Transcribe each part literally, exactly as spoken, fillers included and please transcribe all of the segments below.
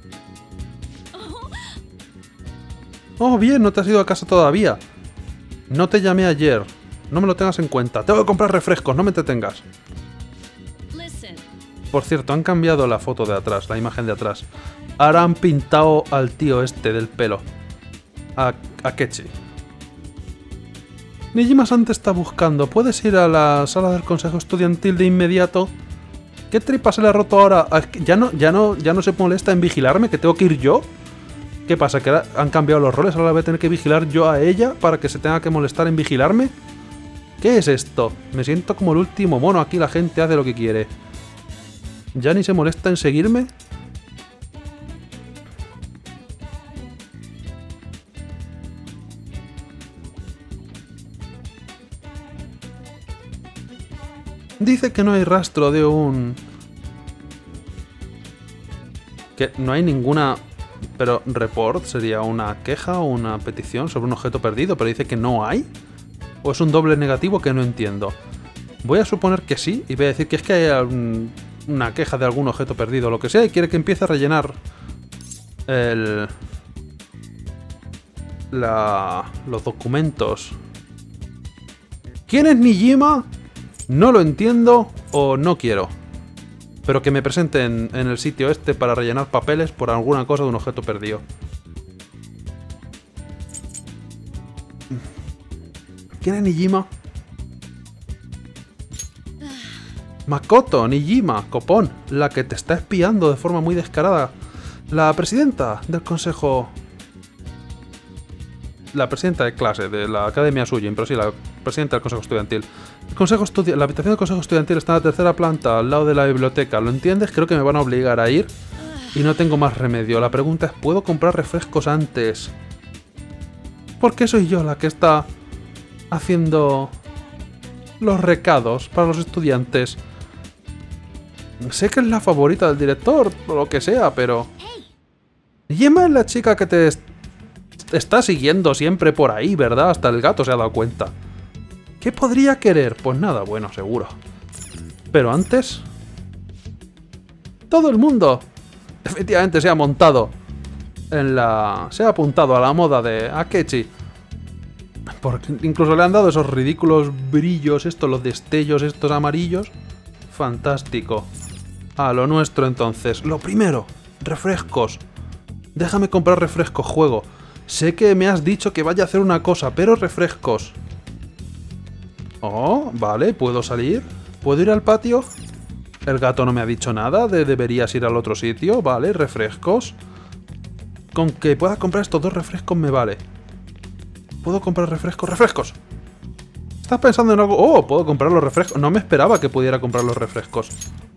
Oh, bien, no te has ido a casa todavía. No te llamé ayer. No me lo tengas en cuenta. Tengo que comprar refrescos, no me entretengas. Por cierto, han cambiado la foto de atrás, la imagen de atrás. Ahora han pintado al tío este del pelo. A Akechi. Nijima-san te está buscando. ¿Puedes ir a la sala del consejo estudiantil de inmediato? ¿Qué tripa se le ha roto ahora? ¿Ya no, ya no, ya no se molesta en vigilarme? ¿Que tengo que ir yo? ¿Qué pasa? ¿Que ahora han cambiado los roles? ¿Ahora voy a tener que vigilar yo a ella para que se tenga que molestar en vigilarme? ¿Qué es esto? Me siento como el último mono. Aquí la gente hace lo que quiere. ¿Ya ni se molesta en seguirme? Dice que no hay rastro de un... Que no hay ninguna... Pero report sería una queja o una petición sobre un objeto perdido, pero dice que no hay. ¿O es un doble negativo que no entiendo? Voy a suponer que sí y voy a decir que es que hay un... una queja de algún objeto perdido o lo que sea y quiere que empiece a rellenar el... La... los documentos. ¿Quién es Nijima? No lo entiendo o no quiero. Pero que me presenten en el sitio este para rellenar papeles por alguna cosa de un objeto perdido. ¿Quién es Nijima? Makoto, Nijima, copón, la que te está espiando de forma muy descarada. La presidenta del consejo... La presidenta de clase, de la academia Sujin, pero sí, la presidenta del consejo estudiantil. El consejo estudi- la habitación del consejo estudiantil está en la tercera planta, al lado de la biblioteca. ¿Lo entiendes? Creo que me van a obligar a ir. Y no tengo más remedio. La pregunta es, ¿puedo comprar refrescos antes? ¿Por qué soy yo la que está haciendo los recados para los estudiantes? Sé que es la favorita del director, o lo que sea, pero... Yema es la chica que te está siguiendo siempre por ahí, ¿verdad? Hasta el gato se ha dado cuenta. ¿Qué podría querer? Pues nada, bueno, seguro. Pero antes... Todo el mundo, efectivamente, se ha montado en la... Se ha apuntado a la moda de Akechi. Porque incluso le han dado esos ridículos brillos, estos, los destellos, estos amarillos. Fantástico. A lo nuestro, entonces. Lo primero, refrescos. Déjame comprar refrescos, juego. Sé que me has dicho que vaya a hacer una cosa, pero refrescos. Oh, vale, ¿puedo salir? ¿Puedo ir al patio? El gato no me ha dicho nada de deberías ir al otro sitio. Vale, refrescos. Con que pueda comprar estos dos refrescos me vale. ¿Puedo comprar refrescos? ¡Refrescos! ¿Estás pensando en algo? ¡Oh! ¿Puedo comprar los refrescos? No me esperaba que pudiera comprar los refrescos.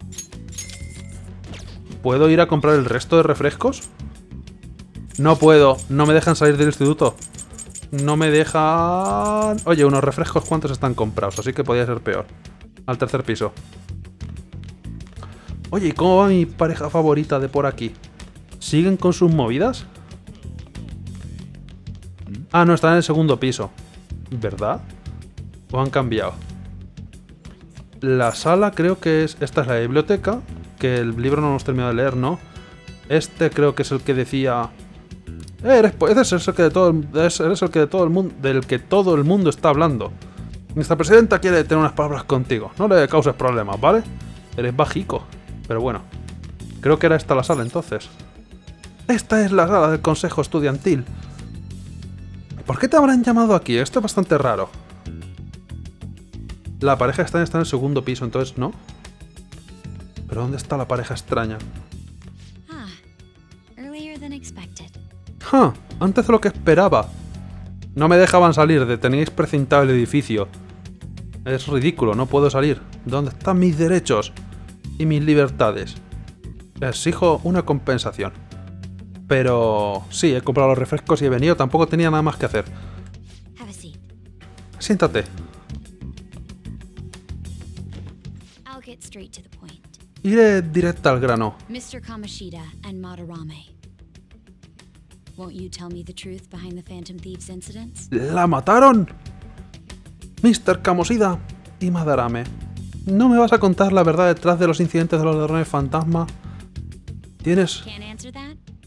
¿Puedo ir a comprar el resto de refrescos? No puedo. No me dejan salir del instituto. No me dejan... Oye, unos refrescos cuántos están comprados, así que podría ser peor. Al tercer piso. Oye, ¿y cómo va mi pareja favorita de por aquí? ¿Siguen con sus movidas? Ah, no, están en el segundo piso. ¿Verdad? ¿O han cambiado? La sala creo que es... Esta es la biblioteca, que el libro no hemos terminado de leer, ¿no? Este creo que es el que decía... Eh, eres, eres el que de todo el, eres el que de todo el mundo, del que todo el mundo está hablando. Nuestra presidenta quiere tener unas palabras contigo. No le causes problemas, ¿vale? Eres bajico. Pero bueno. Creo que era esta la sala entonces. Esta es la sala del consejo estudiantil. ¿Por qué te habrán llamado aquí? Esto es bastante raro. La pareja extraña está en el segundo piso, entonces no. ¿Pero dónde está la pareja extraña? ¡Ja! Antes de lo que esperaba. No me dejaban salir, teníais precintado el edificio. Es ridículo, no puedo salir. ¿Dónde están mis derechos? Y mis libertades. Exijo una compensación. Pero... sí, he comprado los refrescos y he venido. Tampoco tenía nada más que hacer. Siéntate. Iré directa al grano. mister Kamoshida and Madarame. Won't you tell me the truth behind the Phantom Thieves incidents? ¿La mataron? mister Kamoshida y Madarame. ¿No me vas a contar la verdad detrás de los incidentes de los ladrones fantasma? ¿Tienes...? Can't answer that?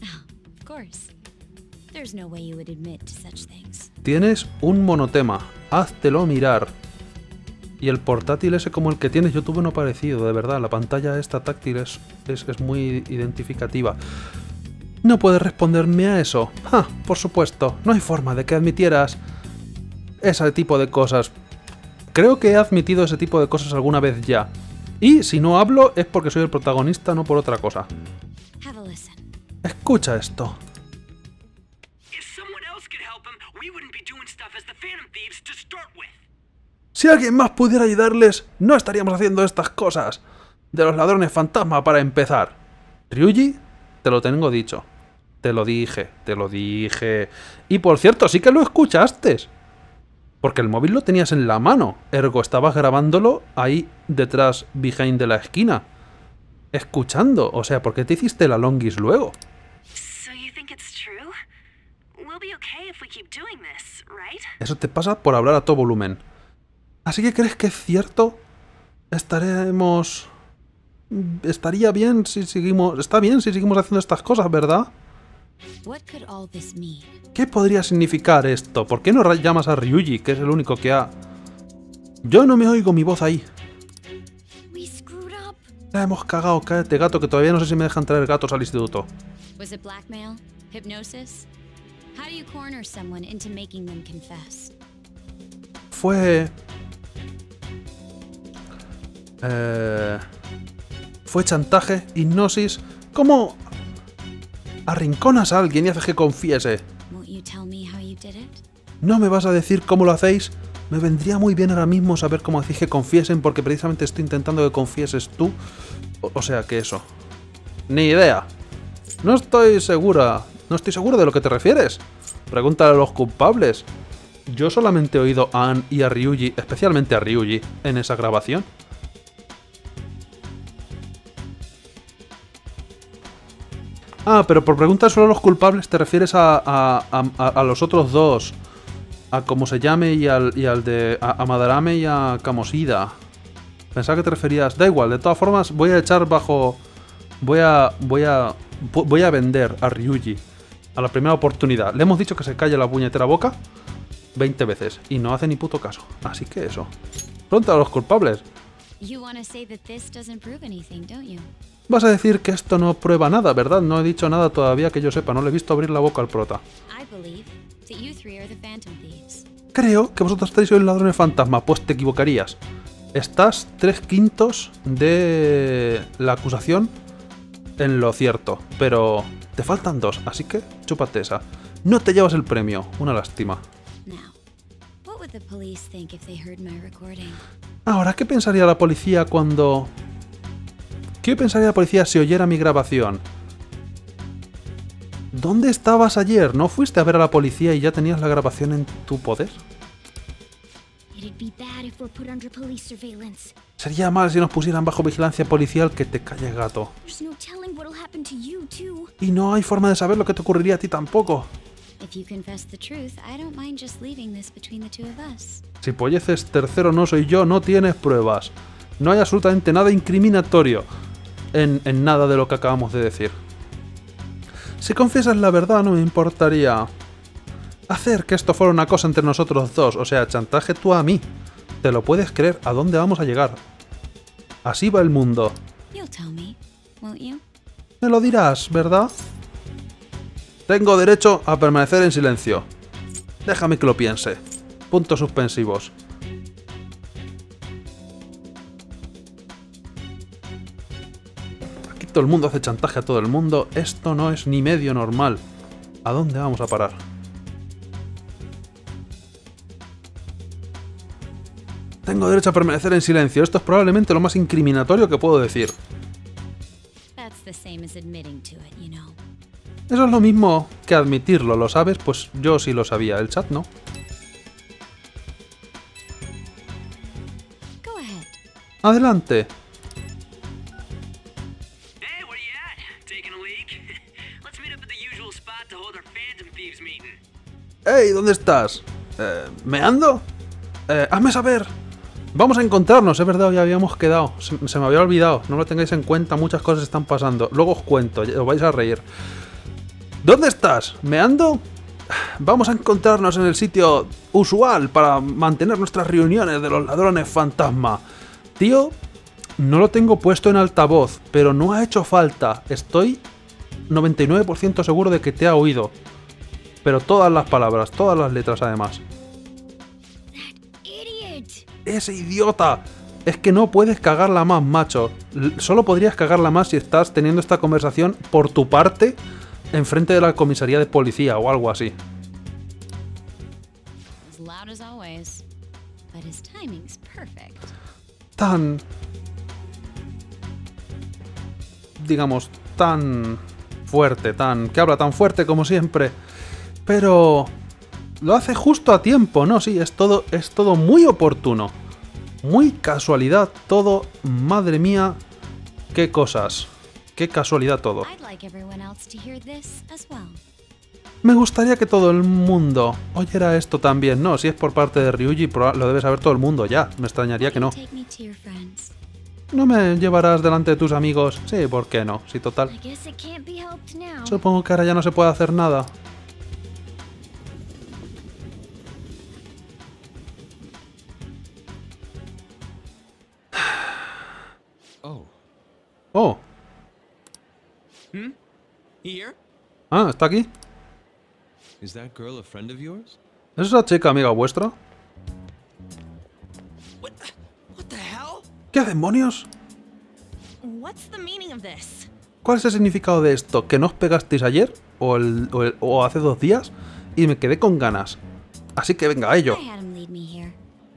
course. There's no way you would admit to such things. Tienes un monotema. Háztelo mirar. Y el portátil ese como el que tienes, yo tuve uno parecido, de verdad. La pantalla esta táctil es, es, es muy identificativa. ¿No puedes responderme a eso? Ah, por supuesto. No hay forma de que admitieras ese tipo de cosas. Creo que he admitido ese tipo de cosas alguna vez ya. Y si no hablo es porque soy el protagonista, no por otra cosa. Have a listen. Escucha esto. Si alguien más pudiera ayudarles, no estaríamos haciendo estas cosas. De los ladrones fantasma para empezar. Ryuji, te lo tengo dicho. Te lo dije, te lo dije. Y por cierto, sí que lo escuchaste. Porque el móvil lo tenías en la mano. Ergo, estabas grabándolo ahí detrás, behind de la esquina. Escuchando. O sea, ¿por qué te hiciste la longis luego? Eso te pasa por hablar a todo volumen. ¿Así que crees que es cierto? Estaremos... Estaría bien si seguimos... Está bien si seguimos haciendo estas cosas, ¿verdad? ¿Qué podría significar esto? ¿Por qué no llamas a Ryuji, que es el único que ha... Yo no me oigo mi voz ahí. La hemos cagado, cállate gato, que todavía no sé si me dejan traer gatos al instituto. Fue... Eh... Fue chantaje, hipnosis... ¿Cómo arrinconas a alguien y haces que confiese? ¿No me vas a decir cómo lo hacéis? Me vendría muy bien ahora mismo saber cómo hacéis que confiesen, porque precisamente estoy intentando que confieses tú. O, o sea que eso. Ni idea. No estoy segura. No estoy seguro de lo que te refieres. Pregúntale a los culpables. Yo solamente he oído a Ann y a Ryuji, especialmente a Ryuji, en esa grabación. Ah, pero por preguntar solo a los culpables te refieres a, a, a, a los otros dos. A como se llame y al, y al de... A, a Madarame y a Kamoshida. Pensaba que te referías... Da igual, de todas formas voy a echar bajo... Voy a... Voy a... Voy a vender a Ryuji a la primera oportunidad. Le hemos dicho que se calle la puñetera boca veinte veces y no hace ni puto caso. Así que eso. Pronto a los culpables. Vas a decir que esto no prueba nada, ¿verdad? No he dicho nada todavía que yo sepa. No le he visto abrir la boca al prota. Creo que vosotros tres sois ladrones fantasma. Pues te equivocarías. Estás tres quintos de la acusación en lo cierto. Pero te faltan dos, así que chúpate esa. No te llevas el premio. Una lástima. Ahora, ¿qué pensaría la policía cuando... ¿Qué pensaría la policía si oyera mi grabación? ¿Dónde estabas ayer? ¿No fuiste a ver a la policía y ya tenías la grabación en tu poder? Sería mal si nos pusieran bajo vigilancia policial. Que te calles, gato. Y no hay forma de saber lo que te ocurriría a ti tampoco. Si Polleces tercero no soy yo, no tienes pruebas. No hay absolutamente nada incriminatorio en, en nada de lo que acabamos de decir. Si confiesas la verdad, no me importaría hacer que esto fuera una cosa entre nosotros dos. O sea, chantaje tú a mí. ¿Te lo puedes creer? ¿A dónde vamos a llegar? Así va el mundo. Me lo dirás, ¿verdad? Tengo derecho a permanecer en silencio. Déjame que lo piense. Puntos suspensivos. Aquí todo el mundo hace chantaje a todo el mundo. Esto no es ni medio normal. ¿A dónde vamos a parar? Tengo derecho a permanecer en silencio. Esto es probablemente lo más incriminatorio que puedo decir. Eso es lo mismo que admitirlo, ¿lo sabes? Pues yo sí lo sabía, el chat no. Adelante. ¡Ey! ¿Dónde estás? Eh, ¿Meando? Eh, hazme saber. Vamos a encontrarnos, es verdad, ya habíamos quedado. Se, se me había olvidado, no lo tengáis en cuenta, muchas cosas están pasando. Luego os cuento, os vais a reír. ¿Dónde estás? ¿Meando? Vamos a encontrarnos en el sitio usual para mantener nuestras reuniones de los ladrones fantasma. Tío, no lo tengo puesto en altavoz, pero no ha hecho falta. Estoy noventa y nueve por ciento seguro de que te ha oído. Pero todas las palabras, todas las letras además. ¡Ese idiota! Es que no puedes cagarla más, macho. L- solo podrías cagarla más si estás teniendo esta conversación por tu parte enfrente de la comisaría de policía o algo así. As loud as always, but his timing's perfect. Tan... digamos, tan fuerte, tan... que habla tan fuerte como siempre. Pero... lo hace justo a tiempo, ¿no? Sí, es todo, es todo muy oportuno. Muy casualidad todo. Madre mía, qué cosas. Qué casualidad todo. I'd like everyone else to hear this as well. Me gustaría que todo el mundo oyera esto también. No, si es por parte de Ryuji, proba- lo debe saber todo el mundo ya. Me extrañaría que no. Take me to your friends. ¿No me llevarás delante de tus amigos? Sí, ¿por qué no? Sí, total. I guess it can't be helped now. Supongo que ahora ya no se puede hacer nada. Oh. Oh, Hmm? Here? ah, ¿está aquí? Is that girl a friend of yours? ¿Es esa chica amiga vuestra? What the, what the hell? ¿Qué demonios? What's the meaning of this? ¿Cuál es el significado de esto? ¿Que no os pegasteis ayer? ¿O, el, o, el- o hace dos días? Y me quedé con ganas. Así que venga, a ello. I had him lead me here.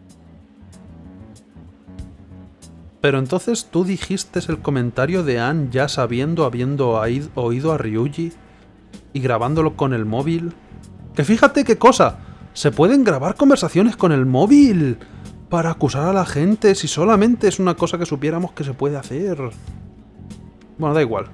Pero entonces tú dijiste el comentario de Anne ya sabiendo, habiendo oíd- oído a Ryuji y grabándolo con el móvil. Que fíjate qué cosa, se pueden grabar conversaciones con el móvil para acusar a la gente si solamente es una cosa que supiéramos que se puede hacer. Bueno, da igual.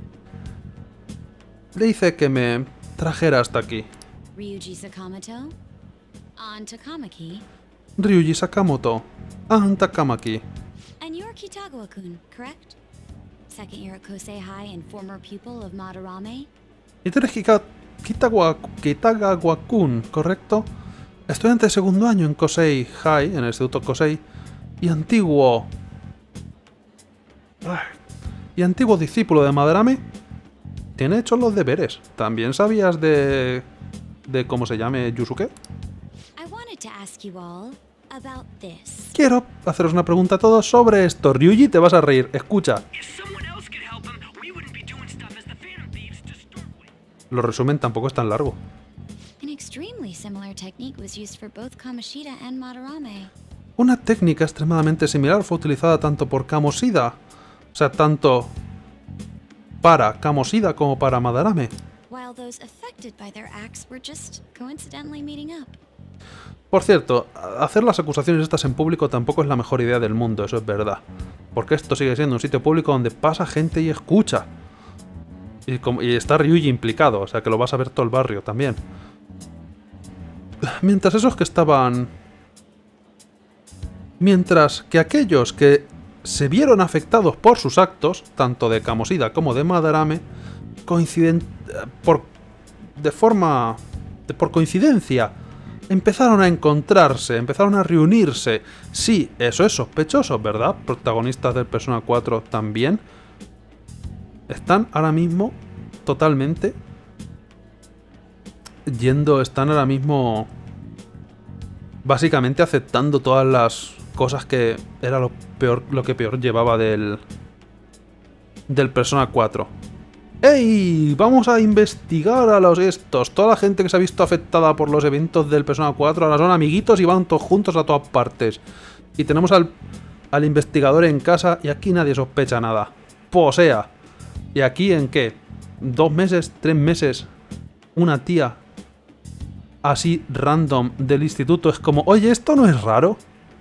Le hice que me trajera hasta aquí. Ryuji Sakamoto? On Takamaki? Ryuji Sakamoto, Anne Takamaki. And you're Kitagawa-kun, correct? Second year at Kosei High and former pupil of Madarame? Y tú eres Kika- Kitagawa- Kitagawa-kun, ¿correcto? Estudiante de segundo año en Kosei High, en el Instituto Kosei, y antiguo... Ay, y antiguo discípulo de Madarame. Tiene hechos los deberes. ¿También sabías de... de cómo se llame Yusuke? I wanted to ask you all about this. Quiero haceros una pregunta a todos sobre esto. Ryuji, te vas a reír. Escucha. If someone else could help him, we wouldn't be doing stuff as the Phantom Thieves to start with. Lo resumen, tampoco es tan largo. An extremely similar technique was used for both Kamoshida and Madarame. Una técnica extremadamente similar fue utilizada tanto por Kamoshida, o sea, tanto para Kamoshida como para Madarame. While those affected by their acts were just coincidentally meeting up. Por cierto, hacer las acusaciones estas en público tampoco es la mejor idea del mundo, eso es verdad. Porque esto sigue siendo un sitio público donde pasa gente y escucha. Y, como- y está Ryuji implicado, o sea que lo vas a ver todo el barrio también. Mientras esos que estaban... Mientras que aquellos que se vieron afectados por sus actos, tanto de Kamoshida como de Madarame, coinciden... por... de forma... de- por coincidencia, empezaron a encontrarse, empezaron a reunirse. Sí, eso es sospechoso, ¿verdad? Protagonistas del Persona cuatro también. Están ahora mismo totalmente yendo, están ahora mismo básicamente aceptando todas las cosas que era lo peor, lo que peor llevaba del del Persona cuatro. ¡Ey! Vamos a investigar a los estos. Toda la gente que se ha visto afectada por los eventos del Persona cuatro ahora son amiguitos y van todos juntos a todas partes. Y tenemos al, al investigador en casa y aquí nadie sospecha nada. Posea. ¿Y aquí en qué? ¿Dos meses? ¿Tres meses? Una tía así random del instituto es como, oye, ¿esto no es raro?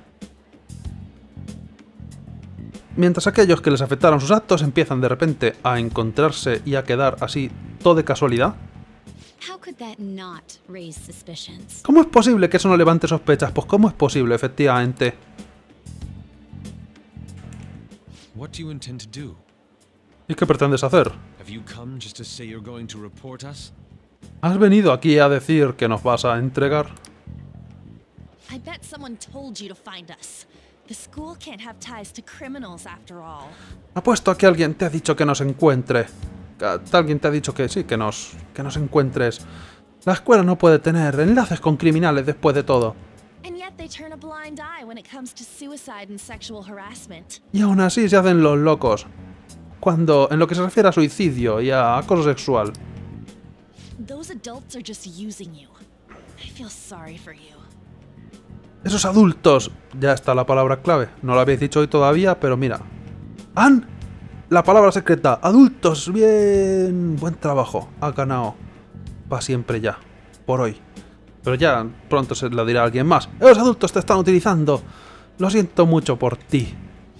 Mientras aquellos que les afectaron sus actos empiezan de repente a encontrarse y a quedar así todo de casualidad. How could that not raise suspicions? ¿Cómo es posible que eso no levante sospechas? Pues ¿cómo es posible, efectivamente? What do you intend to do? ¿Y qué pretendes hacer? Have you come just to say you're going to report us? ¿Has venido aquí a decir que nos vas a entregar? I bet someone told you to find us. The school can't have ties to criminals after all. Apuesto a que alguien te ha dicho que nos encuentre. Que alguien te ha dicho que sí, que nos, que nos encuentres. La escuela no puede tener enlaces con criminales después de todo. And yet they turn a blind eye when it comes to suicide and sexual harassment. Y aún así se hacen los locos. Cuando, en lo que se refiere a suicidio y a acoso sexual. Those adults are just using you. I feel sorry for you. Esos adultos. Ya está la palabra clave. No lo habéis dicho hoy todavía, pero mira. ¡Han! La palabra secreta. Adultos. Bien. Buen trabajo. Ha ganado. Para siempre ya. Por hoy. Pero ya pronto se lo dirá alguien más. ¡Los adultos te están utilizando! Lo siento mucho por ti.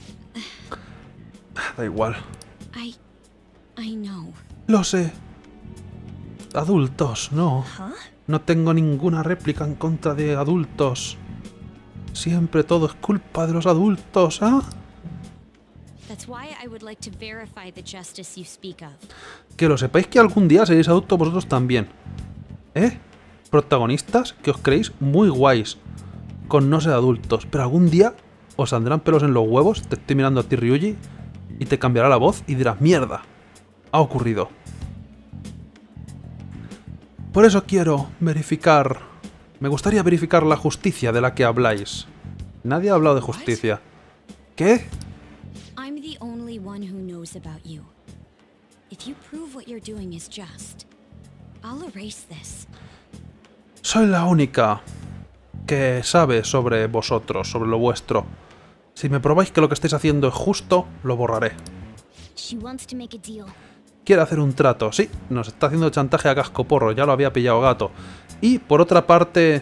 Da igual. I... I know. Lo sé. Adultos, no. Huh? No tengo ninguna réplica en contra de adultos. Siempre todo es culpa de los adultos, ¿ah? That's why I would like to verify the justice you speak of. Que lo sepáis que algún día seréis adultos vosotros también. ¿Eh? Protagonistas que os creéis muy guays con no ser adultos, pero algún día os saldrán pelos en los huevos, te estoy mirando a ti, Ryuji, y te cambiará la voz y dirás, mierda, ha ocurrido. Por eso quiero verificar... Me gustaría verificar la justicia de la que habláis. Nadie ha hablado de justicia. ¿Qué? I'm the only one who knows about you. If you prove what you're doing is just, I'll erase this. Soy la única que sabe sobre vosotros, sobre lo vuestro. Si me probáis que lo que estáis haciendo es justo, lo borraré. She wants to make a deal. Quiere hacer un trato. Sí, nos está haciendo chantaje a cascoporro. Ya lo había pillado gato. Y por otra parte...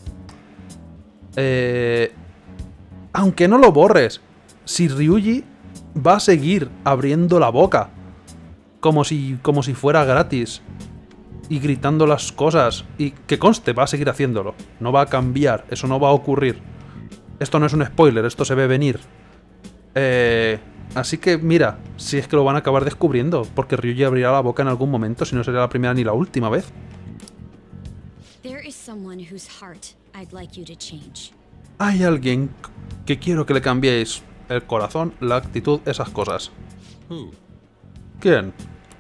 Eh, aunque no lo borres, si Ryuji va a seguir abriendo la boca. Como si, como si fuera gratis. Y gritando las cosas. Y que conste, va a seguir haciéndolo. No va a cambiar. Eso no va a ocurrir. Esto no es un spoiler. Esto se ve venir. Eh... Así que, mira, si es que lo van a acabar descubriendo, porque Ryuji abrirá la boca en algún momento, si no sería la primera ni la última vez. There is someone whose heart I'd like you to change. Hay alguien que quiero que le cambiéis el corazón, la actitud, esas cosas. Who? ¿Quién?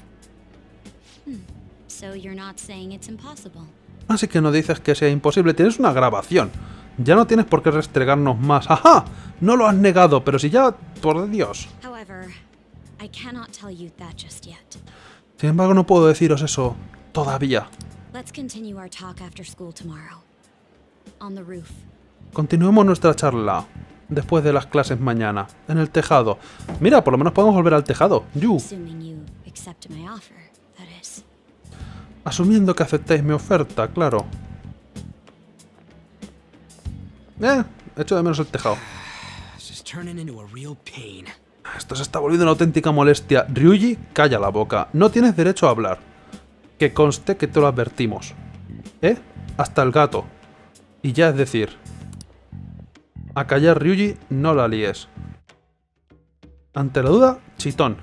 So you're not saying it's impossible. Así que no dices que sea imposible, tienes una grabación. Ya no tienes por qué restregarnos más. ¡Ajá! No lo has negado, pero si ya... Por Dios. However, I cannot tell you that just yet. Sin embargo, no puedo deciros eso todavía. Let's continue our talk after school tomorrow. On the roof. Continuemos nuestra charla después de las clases mañana, en el tejado. Mira, por lo menos podemos volver al tejado. Yu. Assuming you accept my offer, that is. Asumiendo que aceptéis mi oferta, claro. Eh, echo de menos el tejado. It's just turning into a real pain. Esto se está volviendo una auténtica molestia. Ryuji, calla la boca. No tienes derecho a hablar. Que conste que te lo advertimos. ¿Eh? Hasta el gato. Y ya es decir... A callar, Ryuji, no la líes. Ante la duda, chitón.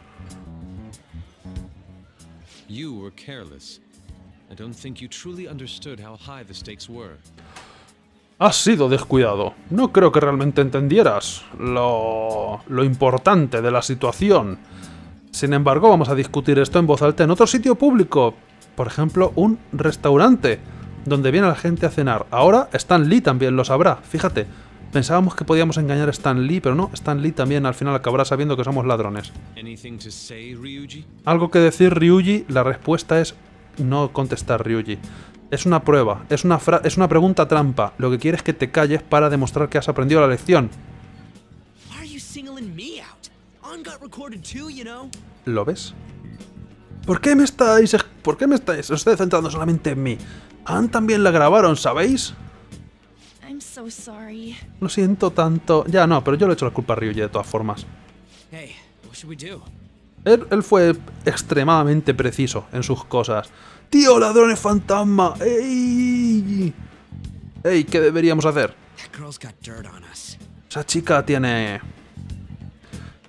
You were careless. I don't think you truly understood how high the stakes were. Has sido descuidado. No creo que realmente entendieras lo, lo importante de la situación. Sin embargo, vamos a discutir esto en voz alta en otro sitio público. Por ejemplo, un restaurante donde viene la gente a cenar. Ahora Stan Lee también lo sabrá. Fíjate, pensábamos que podíamos engañar a Stan Lee, pero no, Stan Lee también al final acabará sabiendo que somos ladrones. Anything to say, Ryuji? ¿Algo que decir, Ryuji? La respuesta es no contestar, Ryuji. Es una prueba, es una, fra es una pregunta trampa. Lo que quiere es que te calles para demostrar que has aprendido la lección. Why are you singling me out? On got recorded too, you know? ¿Lo ves? ¿Por qué me estáis... ¿Por qué me estáis... Os estoy centrando solamente en mí? Ann también la grabaron, ¿sabéis? I'm so sorry. Lo siento tanto... Ya, no, pero yo le he hecho la culpa a Ryuji de todas formas. Hey, what should we do? Él, él fue extremadamente preciso en sus cosas. ¡Tío, ladrones fantasma! ¡Ey! ¡Ey! ¿Qué deberíamos hacer? That girl's got dirt on us. Esa chica tiene...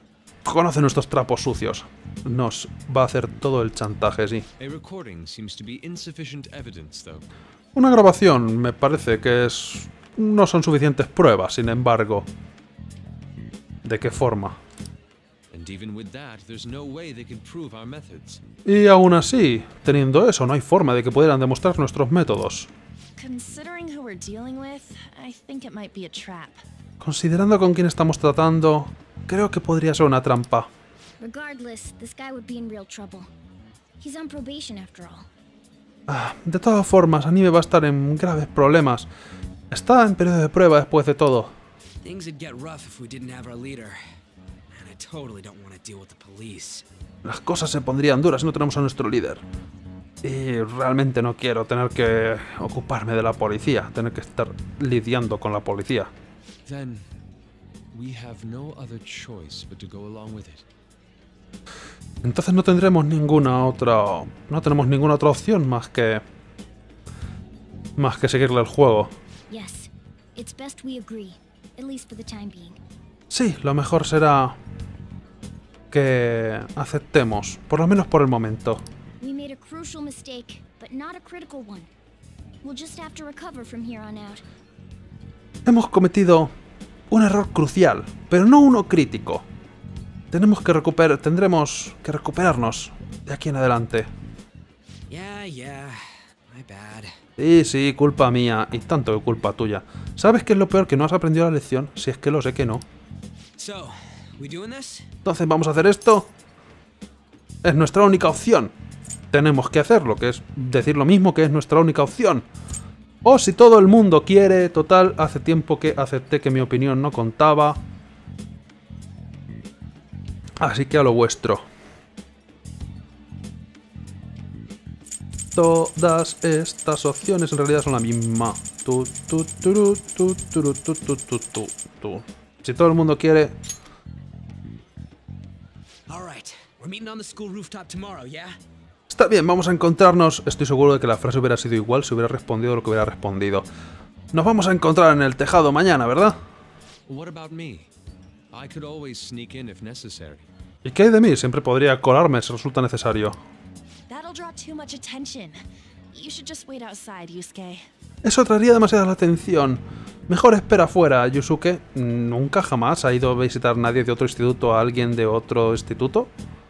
conoce nuestros trapos sucios. Nos va a hacer todo el chantaje, sí. A recording seems to be insufficient evidence, though. Una grabación me parece que es... no son suficientes pruebas, sin embargo. ¿De qué forma? And even with that, there's no way they can prove our methods. Y aún así, teniendo eso, no hay forma de que pudieran demostrar nuestros métodos. Considering who we're dealing with, I think it might be a trap. Considerando con quién estamos tratando, creo que podría ser una trampa. Regardless, this guy would be in real trouble. He's on probation after all. Ah, de todas formas, Anime va a estar en graves problemas. Está en periodo de prueba después de todo. Things would get rough if we didn't have our leader. And I totally don't want to deal with the police. Las cosas se pondrían duras si no tenemos a nuestro líder. Y realmente no quiero tener que ocuparme de la policía, tener que estar lidiando con la policía. Then, we have no other choice but to go along with it. Entonces no tendremos ninguna otra... no tenemos ninguna otra opción más que... más que seguirle el juego. Yes, it's best we agree, at least for the time being. Sí, lo mejor será... que aceptemos, por lo menos por el momento. We made a crucial mistake, but not a critical one. We'll just have to recover from here on out. Hemos cometido un error crucial, pero no uno crítico. Tenemos que recuperar, tendremos que recuperarnos de aquí en adelante. Yeah, yeah. My bad. Sí, sí, culpa mía, y tanto que culpa tuya. ¿Sabes qué es lo peor? Que no has aprendido la lección, si es que lo sé que no. So, we doing this? Entonces, ¿vamos a hacer esto? Es nuestra única opción. Tenemos que hacerlo, que es decir lo mismo que es nuestra única opción. O si todo el mundo quiere, total, hace tiempo que acepté que mi opinión no contaba. Así que a lo vuestro. Todas estas opciones en realidad son la misma. Tu, tu, turu, tu, turu, tu, tu, tu, tu, tu. Si todo el mundo quiere... All right. We're meeting on the school rooftop tomorrow, yeah? Está bien, vamos a encontrarnos. Estoy seguro de que la frase hubiera sido igual si hubiera respondido lo que hubiera respondido. Nos vamos a encontrar en el tejado mañana, ¿verdad? What about me? I could always sneak in if necessary. ¿Y qué hay de mí? Siempre podría colarme si resulta necesario. That'll draw too much attention. You should just wait outside, Yusuke. Eso atraería demasiada la atención. Mejor espera afuera, Yusuke. ¿Nunca jamás ha ido a visitar nadie de otro instituto a alguien de otro instituto?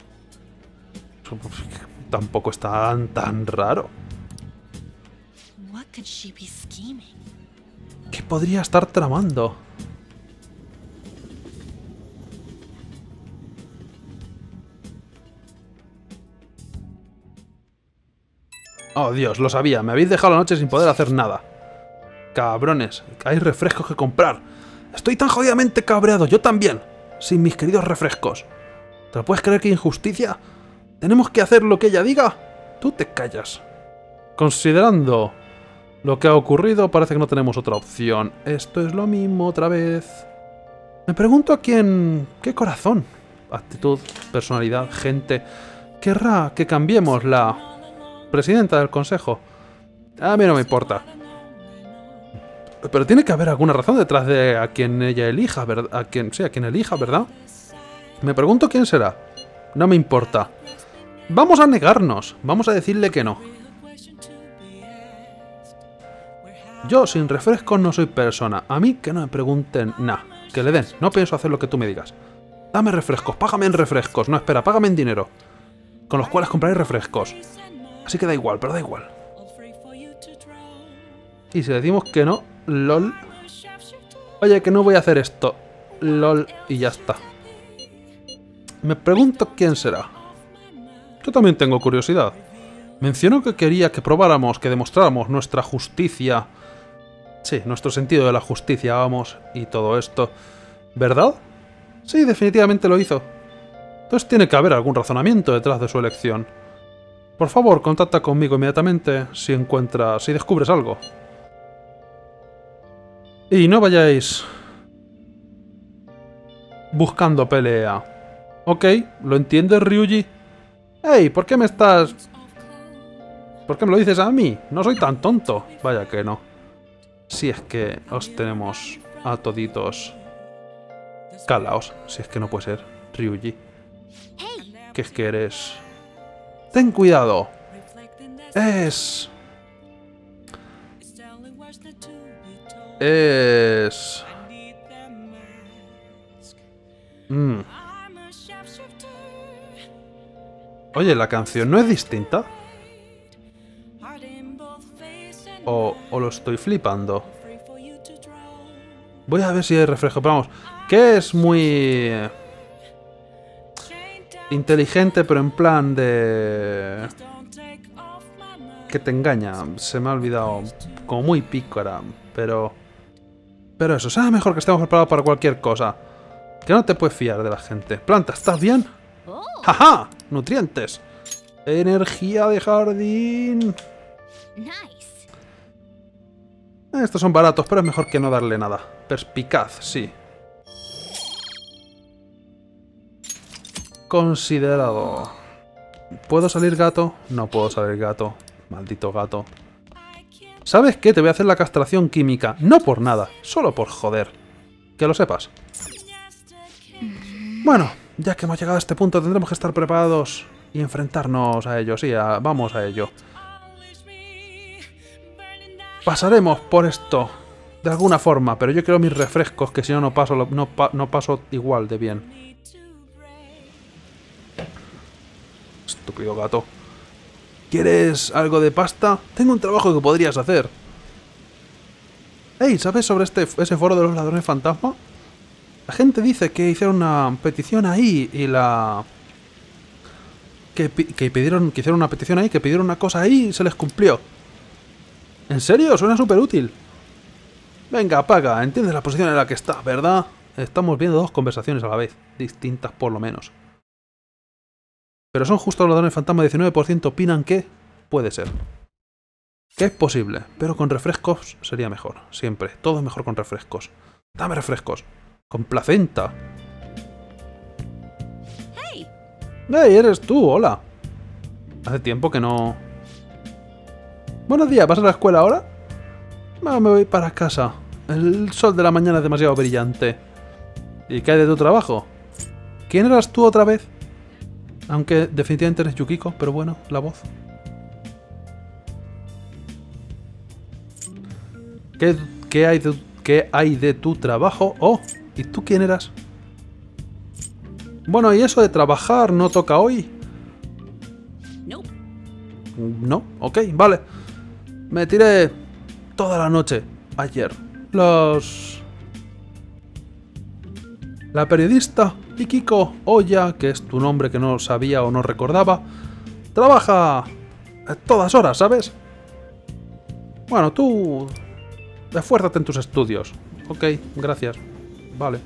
Tampoco es tan, tan raro. What could she be scheming? ¿Qué podría estar tramando? Oh, Dios, lo sabía. Me habéis dejado la noche sin poder hacer nada. Cabrones, hay refrescos que comprar. Estoy tan jodidamente cabreado, yo también. Sin mis queridos refrescos. ¿Te lo puedes creer que injusticia? ¿Tenemos que hacer lo que ella diga? Tú te callas. Considerando lo que ha ocurrido, parece que no tenemos otra opción. Esto es lo mismo otra vez. Me pregunto a quién... ¿Qué corazón? Actitud, personalidad, gente... ¿Querrá que cambiemos la presidenta del consejo? A mí no me importa. Pero tiene que haber alguna razón detrás de a quien ella elija, ¿verdad? A quien, sí, a quien elija, ¿verdad? Me pregunto quién será. No me importa. Vamos a negarnos. Vamos a decirle que no. Yo sin refrescos no soy persona. A mí que no me pregunten nada. Que le den. No pienso hacer lo que tú me digas. Dame refrescos. Págame en refrescos. No, espera. Págame en dinero. Con los cuales compraré refrescos. Así que da igual, pero da igual. Y si decimos que no, lol. Oye, que no voy a hacer esto. Lol, y ya está. Me pregunto quién será. Yo también tengo curiosidad. Mencionó que quería que probáramos, que demostráramos nuestra justicia. Sí, nuestro sentido de la justicia, vamos, y todo esto. ¿Verdad? Sí, definitivamente lo hizo. Entonces tiene que haber algún razonamiento detrás de su elección. Por favor, contacta conmigo inmediatamente si encuentras, si descubres algo. Y no vayáis buscando pelea. Ok, ¿lo entiendes, Ryuji? Hey, ¿por qué me estás...? ¿Por qué me lo dices a mí? No soy tan tonto. Vaya que no. Si es que os tenemos a toditos calaos. Si es que no puede ser, Ryuji. ¿Qué es que eres? Ten cuidado. Es... Es... Mm. Oye, ¿la canción no es distinta? O, o lo estoy flipando. Voy a ver si hay refresco. Pero vamos, que es muy... inteligente, pero en plan de... que te engaña. Se me ha olvidado. Como muy pícara. Pero... Pero eso, sea mejor que estemos preparados para cualquier cosa. Que no te puedes fiar de la gente. Planta, ¿estás bien? ¡Jaja! Nutrientes. Energía de jardín. Nice. Estos son baratos, pero es mejor que no darle nada. Perspicaz, sí. Considerado. ¿Puedo salir gato? No puedo salir gato. Maldito gato. ¿Sabes qué? Te voy a hacer la castración química. No por nada, solo por joder. Que lo sepas. Bueno, ya que hemos llegado a este punto tendremos que estar preparados y enfrentarnos a ello. Sí, a, vamos a ello. Pasaremos por esto de alguna forma, pero yo quiero mis refrescos, que si no, no paso, no, pa, no paso igual de bien. Estúpido gato. ¿Quieres algo de pasta? Tengo un trabajo que podrías hacer. Hey, ¿sabes sobre este, ese foro de los ladrones fantasma? La gente dice que hicieron una petición ahí y la... Que, que pidieron, que hicieron una petición ahí, que pidieron una cosa ahí y se les cumplió. ¿En serio? Suena súper útil. Venga, apaga. Entiendes la posición en la que estás, ¿verdad? Estamos viendo dos conversaciones a la vez. Distintas por lo menos. Pero son justo los ladrones fantasma. diecinueve por ciento opinan que puede ser. Que es posible. Pero con refrescos sería mejor. Siempre. Todo es mejor con refrescos. Dame refrescos. Con placenta. Hey. Hey, eres tú. Hola. Hace tiempo que no... Buenos días, ¿vas a la escuela ahora? No, me voy para casa. El sol de la mañana es demasiado brillante. ¿Y qué hay de tu trabajo? ¿Quién eras tú otra vez? Aunque definitivamente eres Yukiko, pero bueno, la voz. ¿Qué, qué, hay, de, qué hay de tu trabajo? Oh, ¿y tú quién eras? Bueno, ¿y eso de trabajar no toca hoy? Nope. No, ok, vale. Me tiré toda la noche ayer. Los... La periodista Yukiko Oya, que es tu nombre que no sabía o no recordaba, trabaja a todas horas, ¿sabes? Bueno, tú... esfuérzate en tus estudios. Ok, gracias. Vale.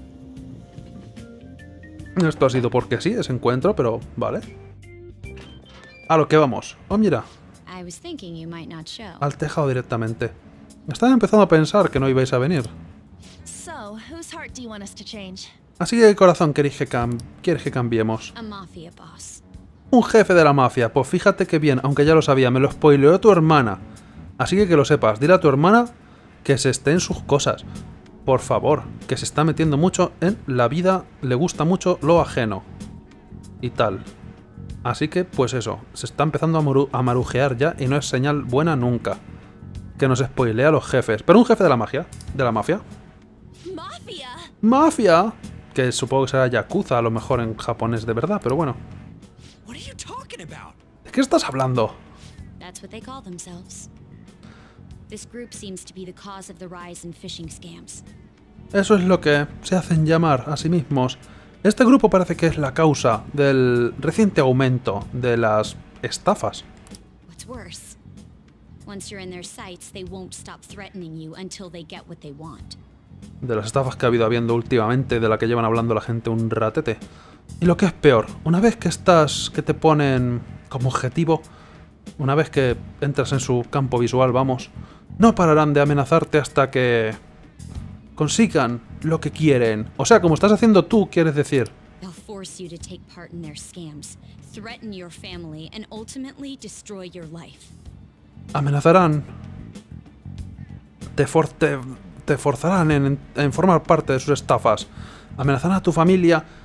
Esto ha sido porque sí, ese encuentro, pero vale. A lo que vamos. Oh, mira. I was thinking you might not show. Al tejado directamente. Estaba empezando a pensar que no ibais a venir. So, whose heart do you want us to change? Así que, corazón, queréis que, cam quieres que cambiemos. A mafia boss. Un jefe de la mafia. Pues fíjate que bien, aunque ya lo sabía, me lo spoileó tu hermana. Así que que lo sepas, dile a tu hermana que se esté en sus cosas. Por favor, que se está metiendo mucho en la vida, le gusta mucho lo ajeno. Y tal. Así que, pues eso, se está empezando a, maru a marujear ya y no es señal buena nunca. Que nos spoilea a los jefes. Pero un jefe de la magia, de la mafia. Mafia? ¡Mafia! Que supongo que será Yakuza a lo mejor en japonés de verdad, pero bueno. What are you talking about? ¿De qué estás hablando? That's what they call themselves. This group seems to be the cause of the rise in phishing scams. Eso es lo que se hacen llamar a sí mismos. Este grupo parece que es la causa del reciente aumento de las estafas. What's worse, once you're in their sights, they won't stop threatening you until they get what they want. De las estafas que ha habido habiendo últimamente, de la que llevan hablando la gente un ratete. Y lo que es peor, una vez que estás, que te ponen como objetivo, una vez que entras en su campo visual, vamos, no pararán de amenazarte hasta que consigan lo que quieren. O sea, como estás haciendo tú, quieres decir. They'll force you to take part in their scams, threaten your family, and ultimately destroy your life. Amenazarán. Te, for te, te forzarán en, en formar parte de sus estafas. Amenazarán a tu familia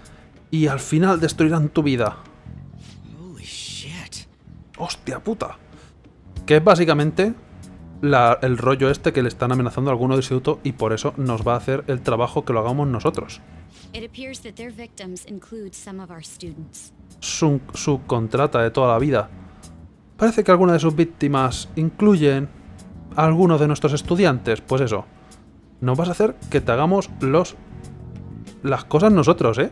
y al final destruirán tu vida. Holy shit. ¡Hostia puta! Que es básicamente la, el rollo este que le están amenazando a alguno del instituto y por eso nos va a hacer el trabajo que lo hagamos nosotros. It appears that their victims include some of our students. Su, subcontrata de toda la vida. Parece que algunas de sus víctimas incluyen a algunos de nuestros estudiantes. Pues eso. Nos vas a hacer que te hagamos los las cosas nosotros, ¿eh?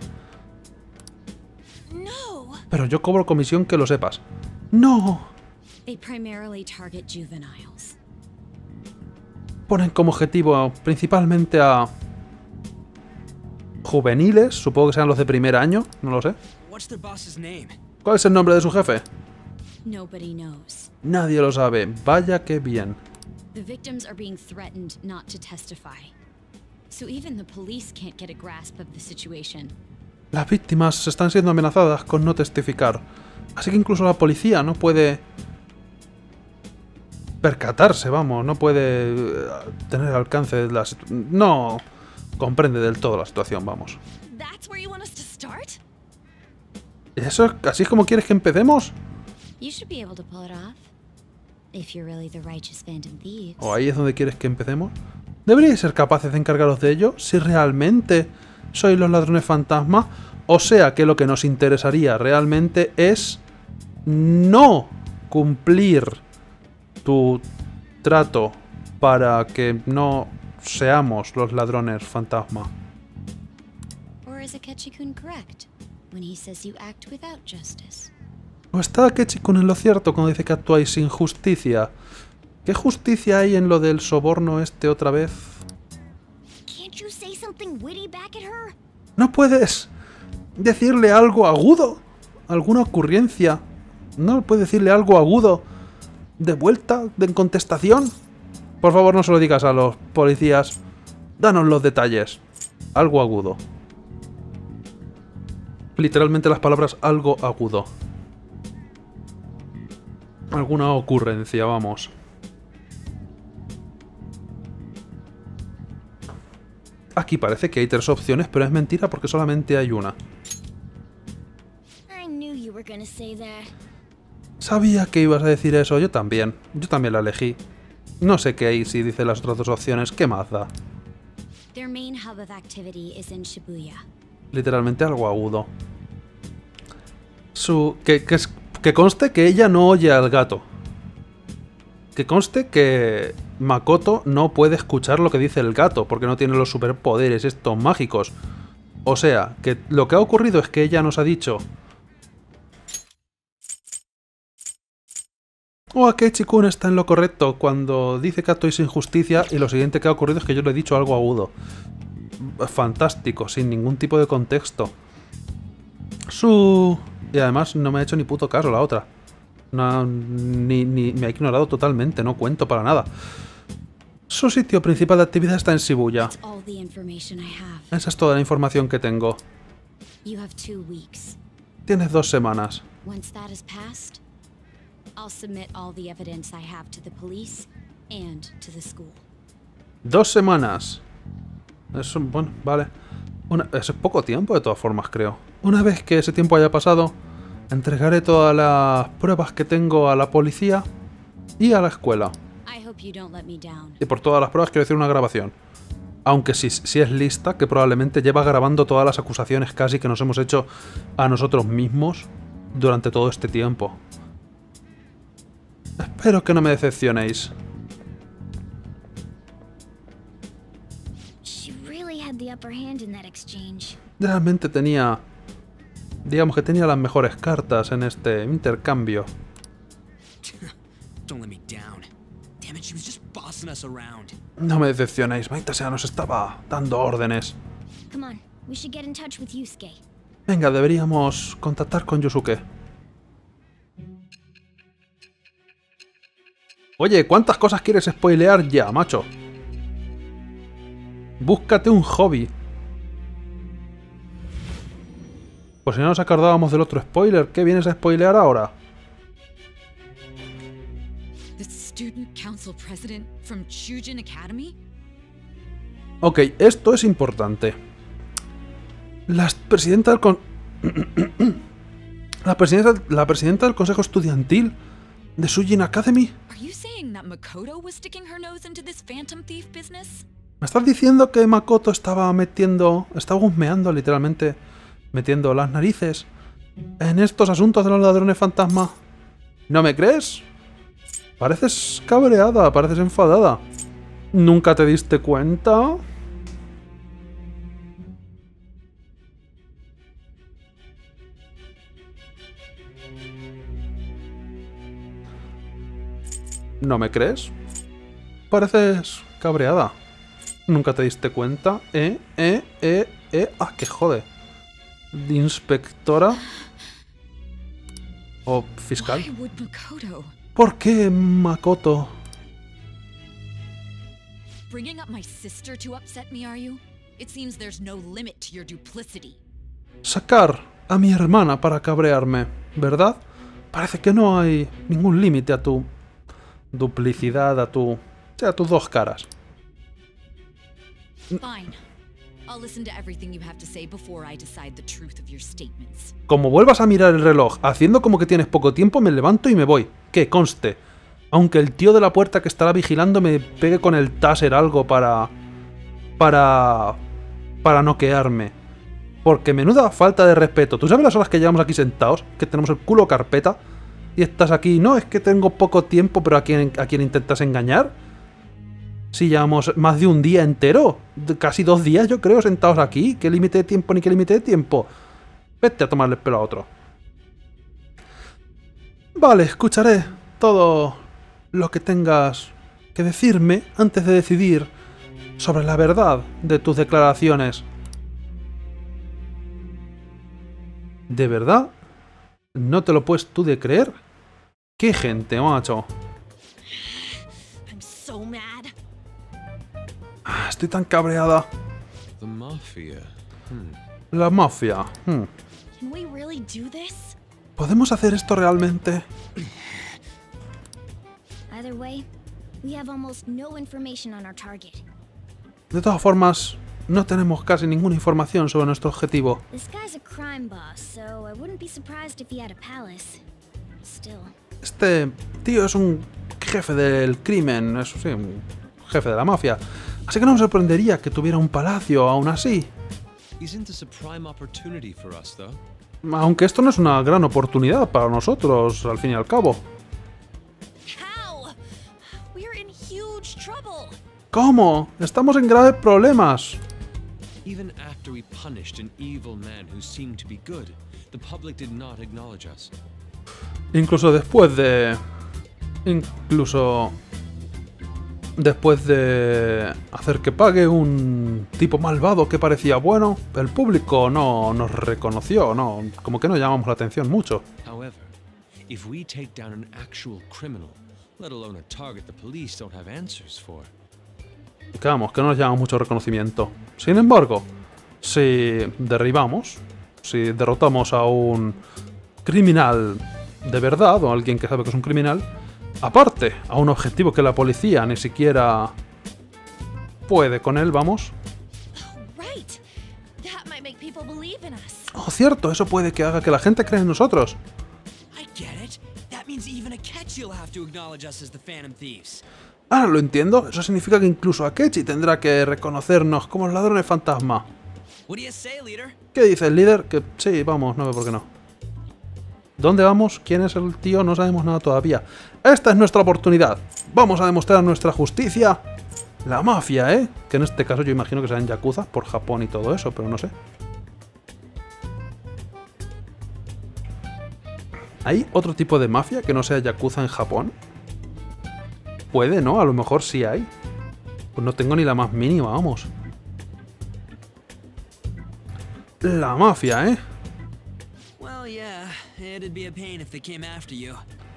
No. Pero yo cobro comisión, que lo sepas. ¡No! They primarily target juveniles. Ponen como objetivo principalmente a juveniles, supongo que sean los de primer año, no lo sé. What's their boss's name? ¿Cuál es el nombre de su jefe? Nobody knows. Nadie lo sabe. Vaya que bien. The victims are being threatened not to testify. So even the police can't get a grasp of the situation. Las víctimas están siendo amenazadas con no testificar. Así que incluso la policía no puede percatarse, vamos, no puede eh, tener alcance de la situación. No comprende del todo la situación, vamos. That's where you want us to start? ¿Eso, así es como quieres que empecemos? You should be able to pull it off. If you're really the righteous Phantom Thieves. ¿O ahí es donde quieres que empecemos? ¿Deberíais ser capaces de encargaros de ello si realmente sois los ladrones fantasma? O sea que lo que nos interesaría realmente es no cumplir tu trato para que no seamos los ladrones fantasma. Or is Akechi-kun correct when he says you act without justice? ¿O está Akechi-kun en lo cierto cuando dice que actuáis sin justicia? ¿Qué justicia hay en lo del soborno este otra vez? Can't you say something witty back at her? ¿No puedes decirle algo agudo? ¿Alguna ocurrencia? ¿No puedes decirle algo agudo de vuelta, de contestación? Por favor, no se lo digas a los policías. Danos los detalles. Algo agudo. Literalmente las palabras algo agudo. Alguna ocurrencia, vamos. Aquí parece que hay tres opciones, pero es mentira porque solamente hay una. I knew you were gonna say that. Sabía que ibas a decir eso, yo también. Yo también la elegí. No sé qué hay si dice las otras dos opciones, ¿qué más da? Their main hub of activity is in Shibuya. Literalmente algo agudo. Su... Que, que, es- que conste que ella no oye al gato. Que conste que Makoto no puede escuchar lo que dice el gato, porque no tiene los superpoderes estos mágicos. O sea, que lo que ha ocurrido es que ella nos ha dicho... Oh, Akechi-kun está en lo correcto cuando dice que acto es injusticia y lo siguiente que ha ocurrido es que yo le he dicho algo agudo. Fantástico, sin ningún tipo de contexto. Su... Y además no me ha hecho ni puto caso la otra. No, ni, ni me ha ignorado totalmente, no cuento para nada. Su sitio principal de actividad está en Shibuya. That's all the information I have. Esa es toda la información que tengo. You have two weeks. Tienes dos semanas. Once that is passed, I'll submit all the evidence I have to the police and to the school. Dos semanas. Eso, bueno, vale. Una, eso es poco tiempo de todas formas, creo. Una vez que ese tiempo haya pasado, entregaré todas las pruebas que tengo a la policía y a la escuela. I hope you don't let me down. Y por todas las pruebas quiero decir una grabación. Aunque si, si es lista, que probablemente lleva grabando todas las acusaciones casi que nos hemos hecho a nosotros mismos durante todo este tiempo. Espero que no me decepcionéis. She really had the upper hand in that exchange. Realmente tenía... Digamos que tenía las mejores cartas en este intercambio. Don't let me down. Damn it, she was just bossing us around. No me decepcionéis, Maita-san nos estaba dando órdenes. Come on, we should get in touch with Yusuke. Venga, deberíamos contactar con Yusuke. Oye, ¿cuántas cosas quieres spoilear ya, macho? Búscate un hobby. Pues si no nos acordábamos del otro spoiler, ¿qué vienes a spoilear ahora? The student council president from Chujin Academy? Ok, esto es importante. La presidenta del con... La presidenta, la presidenta del consejo estudiantil de Shujin Academy. Are you saying that Makoto was sticking her nose into this phantom thief business? ¿Me estás diciendo que Makoto estaba metiendo, estaba husmeando literalmente, metiendo las narices en estos asuntos de los ladrones fantasma? ¿No me crees? Pareces cabreada, pareces enfadada. ¿Nunca te diste cuenta? ¿No me crees? Pareces cabreada. ¿Nunca te diste cuenta? ¿Eh? ¿Eh? ¿Eh? ¿Eh? ¡Ah, qué jode! ¿Inspectora? ¿O fiscal? Why would Makoto? ¿Por qué Makoto? Bringing up my sister to upset me, are you? It seems there's no limit to your duplicity. Sacar a mi hermana para cabrearme, ¿verdad? Parece que no hay ningún límite a tu duplicidad, a tu... a tus dos caras. Fine. I'll listen to everything you have to say before I decide the truth of your statements. Como vuelvas a mirar el reloj haciendo como que tienes poco tiempo, me levanto y me voy. Que conste. Aunque el tío de la puerta que estará vigilando me pegue con el taser algo para... Para... Para noquearme. Porque menuda falta de respeto. ¿Tú sabes las horas que llevamos aquí sentados? Que tenemos el culo carpeta. Y estás aquí. No, es que tengo poco tiempo, pero ¿a quién, a quién intentas engañar? Si llevamos más de un día entero. Casi dos días, yo creo, sentados aquí. ¿Qué límite de tiempo ni qué límite de tiempo? Vete a tomarle el pelo a otro. Vale, escucharé todo lo que tengas que decirme antes de decidir sobre la verdad de tus declaraciones. ¿De verdad? ¿No te lo puedes tú de creer? ¡Qué gente, macho! I'm so mad. Ah, estoy tan cabreada. The Mafia. Hmm. La mafia. Hmm. Can we really do this? ¿Podemos hacer esto realmente? Either way, we have almost no information on our target. De todas formas, no tenemos casi ninguna información sobre nuestro objetivo. This guy's a crime boss, so I wouldn't be surprised if he had a palace. Still. Este tío es un jefe del crimen, es sí, un jefe de la mafia. Así que no me sorprendería que tuviera un palacio aún así. Isn't this a prime opportunity for us, though? Aunque esto no es una gran oportunidad para nosotros, al fin y al cabo. How? We're in huge trouble. ¿Cómo? Estamos en graves problemas. Even after we punished an evil man who seemed to be good, the public did not acknowledge us. Incluso después de... Incluso... Después de hacer que pague un tipo malvado que parecía bueno, el público no nos reconoció, no, como que no llamamos la atención mucho. However, if we take down an actual criminal, let alone a target the police don't have answers for. Y que vamos, que no nos llama mucho reconocimiento. Sin embargo, si derribamos, si derrotamos a un criminal de verdad, o alguien que sabe que es un criminal, aparte, a un objetivo que la policía ni siquiera puede con él, vamos. Right. That might make people believe in us. Oh, cierto, eso puede que haga que la gente crea en nosotros. I get it. That means even Akechi'll have to acknowledge us as the Phantom Thieves. Ahora lo entiendo, eso significa que incluso Akechi tendrá que reconocernos como los ladrones fantasma. What do you say, leader? ¿Qué dice el líder? Que sí, vamos, no veo por qué no. ¿Dónde vamos? ¿Quién es el tío? No sabemos nada todavía. Esta es nuestra oportunidad. Vamos a demostrar nuestra justicia. La mafia, ¿eh? Que en este caso yo imagino que serán yakuza por Japón y todo eso, pero no sé. ¿Hay otro tipo de mafia que no sea yakuza en Japón? Puede, ¿no? A lo mejor sí hay. Pues no tengo ni la más mínima, vamos. La mafia, ¿eh? Well, yeah, it'd be a pain if they came after you.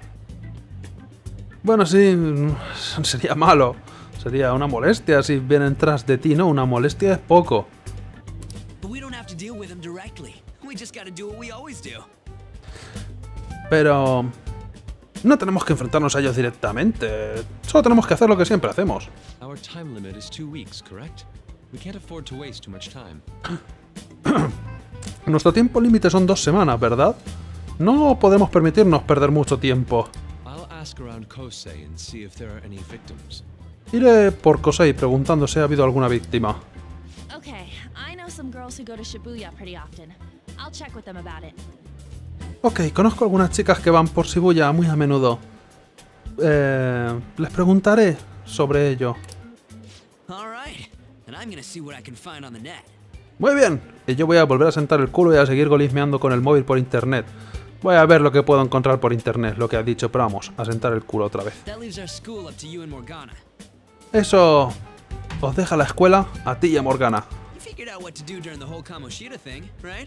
Bueno, sí, sería malo. Sería una molestia si vienen tras de ti, ¿no? Una molestia es poco. But we don't have to deal with them directly. We just gotta do what we always do. Pero... no tenemos que enfrentarnos a ellos directamente. Solo tenemos que hacer lo que siempre hacemos. Our time limit is two weeks, correct? We can't afford to waste too much time. Nuestro tiempo límite son dos semanas, ¿verdad? No podemos permitirnos perder mucho tiempo. I'll ask around Kosei and see if there are any victims. Iré por Kosei preguntando si ha habido alguna víctima. Okay, I know some girls who go to Shibuya pretty often. I'll check with them about it. Ok, conozco algunas chicas que van por Shibuya muy a menudo. Eh, les preguntaré sobre ello. All right, and I'm gonna see what I can find on the net. Muy bien, y yo voy a volver a sentar el culo y a seguir golismeando con el móvil por internet. Voy a ver lo que puedo encontrar por internet, lo que ha dicho, pero vamos, a sentar el culo otra vez. That leaves our school up to you and Morgana. Eso os deja la escuela a ti y a Morgana. You figured out what to do during the whole Kamoshida thing, right?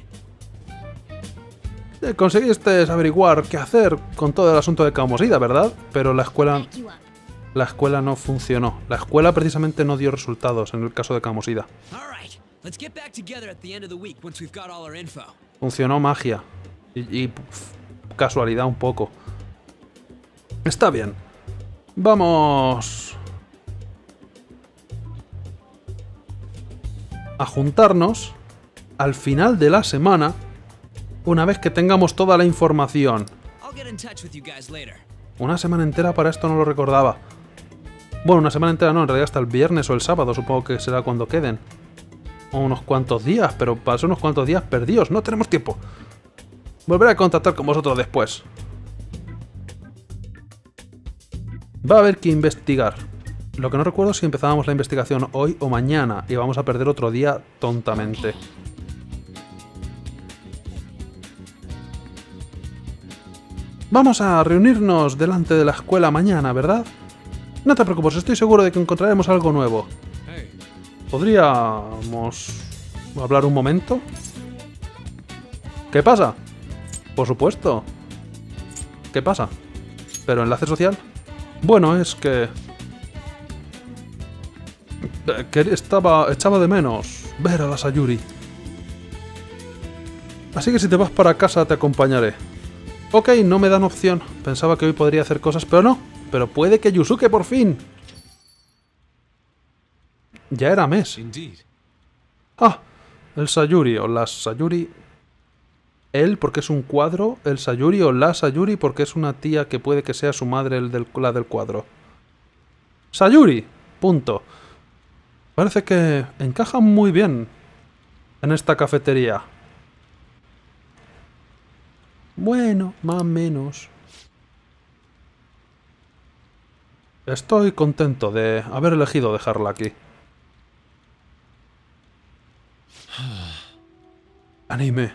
Eh, Conseguiste averiguar qué hacer con todo el asunto de Kamoshida, ¿verdad? Pero la escuela, Back you up. la escuela no funcionó. La escuela precisamente no dio resultados en el caso de Kamoshida. All right, let's get back together at the end of the week once we've got all our info. Funcionó magia. Y, y pf, casualidad un poco. Está bien. Vamos a juntarnos al final de la semana, una vez que tengamos toda la información. I'll get in touch with you guys later. Una semana entera para esto no lo recordaba. Bueno, una semana entera no, en realidad hasta el viernes o el sábado, supongo que será cuando queden. O unos cuantos días, pero pasó unos cuantos días perdidos, no tenemos tiempo. Volveré a contactar con vosotros después. Va a haber que investigar. Lo que no recuerdo es si empezábamos la investigación hoy o mañana y vamos a perder otro día tontamente. Vamos a reunirnos delante de la escuela mañana, ¿verdad? No te preocupes, estoy seguro de que encontraremos algo nuevo. Hey, ¿Podríamos hablar un momento? ¿Qué pasa? Por supuesto. ¿Qué pasa? ¿Pero enlace social? Bueno, es que... que estaba... echaba de menos ver a la Sayuri. Así que si te vas para casa te acompañaré. Ok, no me dan opción. Pensaba que hoy podría hacer cosas, pero no. Pero puede que Yusuke por fin. Ya era mes. indeed. Ah, el Sayuri o la Sayuri. Él porque es un cuadro, el Sayuri o la Sayuri porque es una tía que puede que sea su madre el del, la del cuadro. Sayuri, punto. Parece que encaja muy bien en esta cafetería. Bueno, más o menos. Estoy contento de haber elegido dejarla aquí. Anime.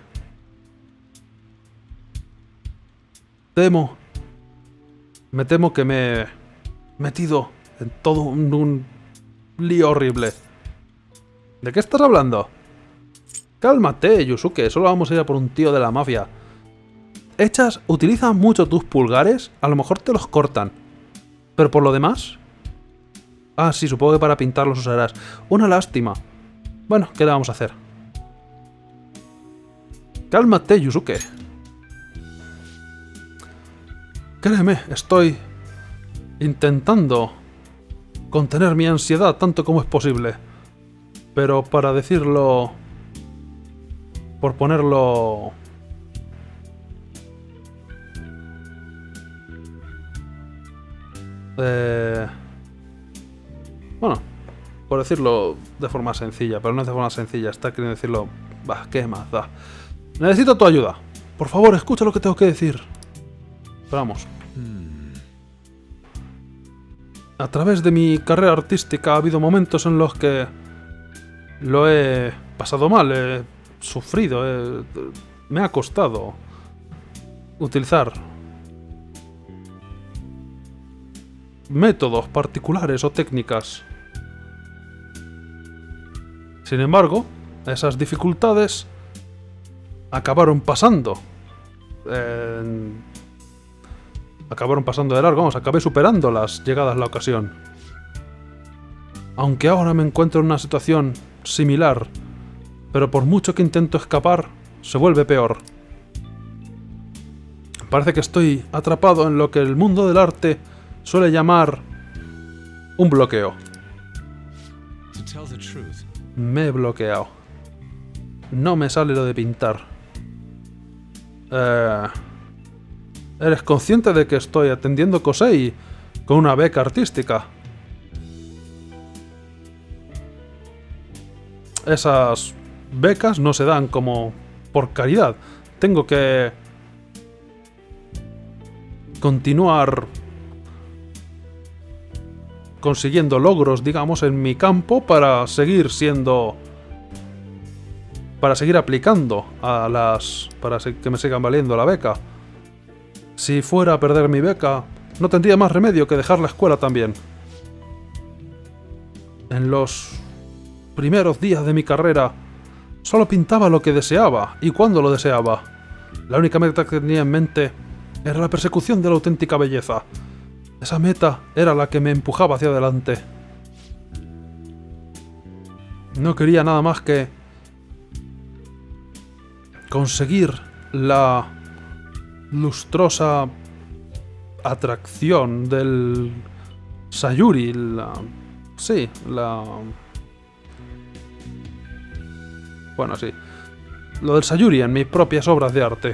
Temo. Me temo que me he metido en todo un, un lío horrible. ¿De qué estás hablando? Cálmate, Yusuke. Solo vamos a ir a por un tío de la mafia. Echas, utilizas mucho tus pulgares. A lo mejor te los cortan. Pero por lo demás... Ah, sí, supongo que para pintarlos usarás. Una lástima. Bueno, ¿qué le vamos a hacer? Cálmate, Yusuke. Créeme, estoy intentando contener mi ansiedad tanto como es posible. Pero para decirlo... por ponerlo... Eh... Bueno, por decirlo de forma sencilla, pero no es de forma sencilla, está queriendo decirlo... Bah, ¿qué más da? Necesito tu ayuda. Por favor, escucha lo que tengo que decir. Pero vamos. A través de mi carrera artística ha habido momentos en los que lo he pasado mal, he sufrido, he... me ha costado utilizar métodos particulares o técnicas. Sin embargo, esas dificultades acabaron pasando. Eh, acabaron pasando de largo, vamos, acabé superándolas llegadas la ocasión. Aunque ahora me encuentro en una situación similar, pero por mucho que intento escapar, se vuelve peor. Parece que estoy atrapado en lo que el mundo del arte suele llamar un bloqueo. To tell the truth, Me he bloqueado. No me sale lo de pintar. Eh, ¿Eres consciente de que estoy atendiendo Kosei con una beca artística? Esas becas no se dan como por caridad. Tengo que continuar consiguiendo logros, digamos, en mi campo para seguir siendo... para seguir aplicando a las... para que me sigan valiendo la beca. Si fuera a perder mi beca, no tendría más remedio que dejar la escuela también. En los primeros días de mi carrera, solo pintaba lo que deseaba y cuando lo deseaba. La única meta que tenía en mente era la persecución de la auténtica belleza. Esa meta era la que me empujaba hacia adelante. No quería nada más que conseguir la lustrosa atracción del Sayuri, la... sí, la... bueno, sí. Lo del Sayuri en mis propias obras de arte.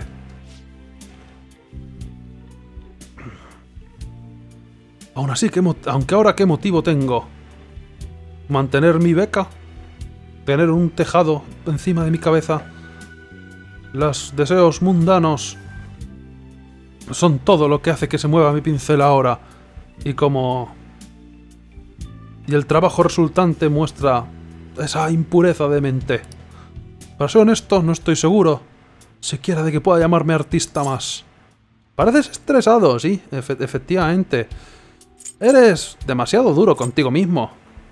Aún así, ¿qué aunque ahora qué motivo tengo? ¿Mantener mi beca? ¿Tener un tejado encima de mi cabeza? Los deseos mundanos son todo lo que hace que se mueva mi pincel ahora. Y como... y el trabajo resultante muestra esa impureza de mente. Para ser honesto, no estoy seguro siquiera de que pueda llamarme artista más. Pareces estresado, sí, efe- efectivamente. Eres demasiado duro contigo mismo.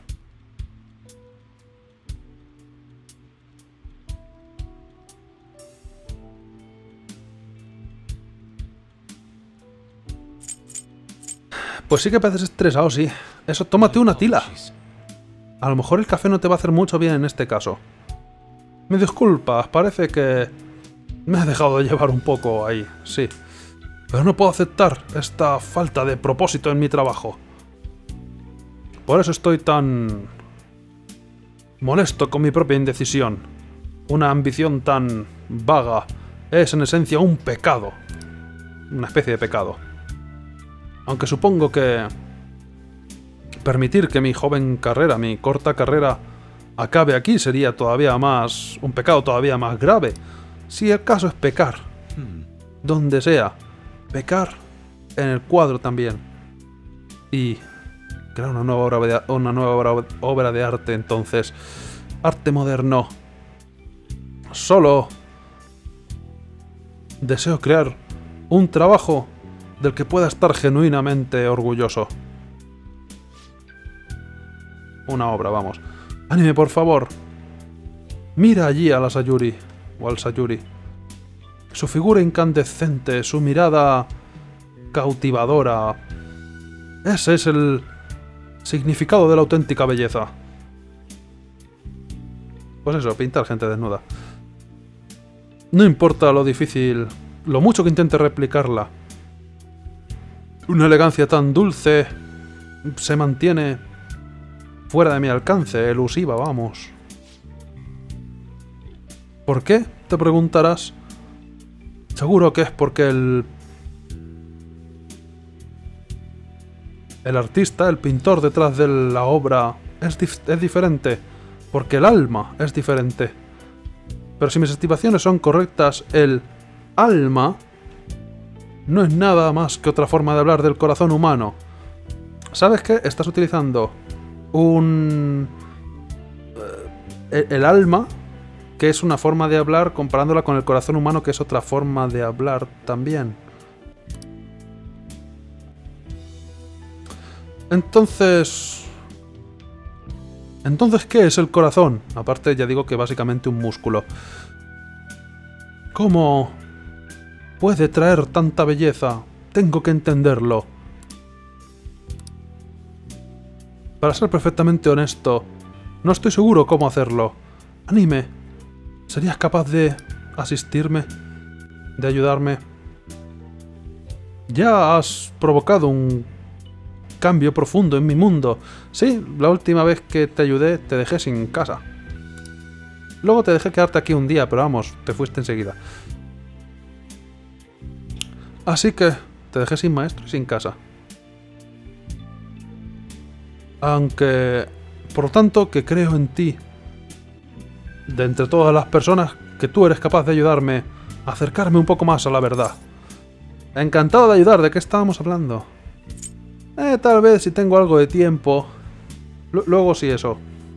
Pues sí que pareces estresado, sí. Eso, tómate una tila. A lo mejor el café no te va a hacer mucho bien en este caso. Me disculpas, parece que me has dejado de llevar un poco ahí, sí. Pero no puedo aceptar esta falta de propósito en mi trabajo. Por eso estoy tan molesto con mi propia indecisión. Una ambición tan vaga es en esencia un pecado. Una especie de pecado. Aunque supongo que permitir que mi joven carrera, mi corta carrera, acabe aquí sería todavía más... un pecado todavía más grave. Si el caso es pecar. Donde sea. Pecar en el cuadro también. Y crear una nueva obra de, una nueva obra, obra de arte, entonces. Arte moderno. Solo deseo crear un trabajo del que pueda estar genuinamente orgulloso. Una obra, vamos. Anime, por favor. Mira allí a la Sayuri. O al Sayuri. Su figura incandescente, su mirada cautivadora. Ese es el significado de la auténtica belleza. Pues eso, pintar gente desnuda. No importa lo difícil, lo mucho que intente replicarla. Una elegancia tan dulce se mantiene fuera de mi alcance, elusiva, vamos. ¿Por qué? Te preguntarás. Seguro que es porque el... el artista, el pintor detrás de la obra es, dif es diferente. Porque el alma es diferente. Pero si mis estimaciones son correctas, el alma no es nada más que otra forma de hablar del corazón humano. ¿Sabes qué? Estás utilizando un... el, el alma, que es una forma de hablar, comparándola con el corazón humano, que es otra forma de hablar también. Entonces... Entonces, ¿qué es el corazón? Aparte, ya digo que básicamente un músculo. ¿Cómo puede traer tanta belleza? Tengo que entenderlo. Para ser perfectamente honesto, no estoy seguro cómo hacerlo. Anime, ¿serías capaz de asistirme? ¿De ayudarme? Ya has provocado un cambio profundo en mi mundo. Sí, la última vez que te ayudé te dejé sin casa. Luego te dejé quedarte aquí un día, pero vamos, te fuiste enseguida. Así que te dejé sin maestro y sin casa. Aunque, por lo tanto, que creo en ti. De entre todas las personas, que tú eres capaz de ayudarme a acercarme un poco más a la verdad. Encantado de ayudar. ¿De qué estábamos hablando? Eh, tal vez si tengo algo de tiempo. L- luego sí eso.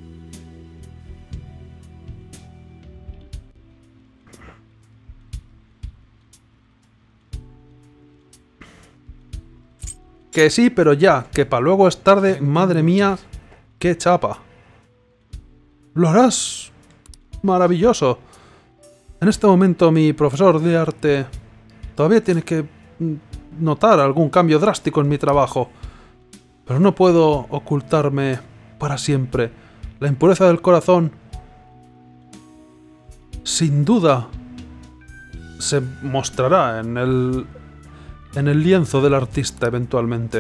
Que sí, pero ya, que para luego es tarde, madre mía, qué chapa. Lo harás maravilloso. En este momento mi profesor de arte todavía tiene que notar algún cambio drástico en mi trabajo. Pero no puedo ocultarme para siempre. La impureza del corazón, sin duda, se mostrará en el... en el lienzo del artista eventualmente.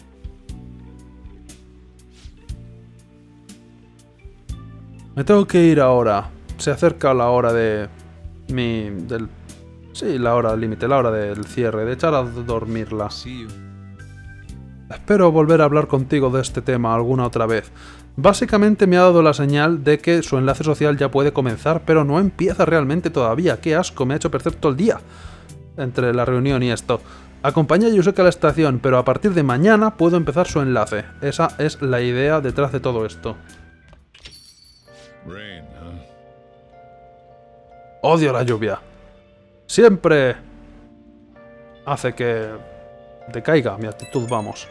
Me tengo que ir ahora. Se acerca la hora de... mi... del... sí, la hora límite, la hora del cierre, de echar a dormirla. Espero volver a hablar contigo de este tema alguna otra vez. Básicamente me ha dado la señal de que su enlace social ya puede comenzar, pero no empieza realmente todavía. ¡Qué asco! Me ha hecho perder todo el día entre la reunión y esto. Acompaña a Yusuke a la estación, pero a partir de mañana puedo empezar su enlace. Esa es la idea detrás de todo esto. Rain, huh? Odio la lluvia. Siempre hace que decaiga mi actitud, vamos.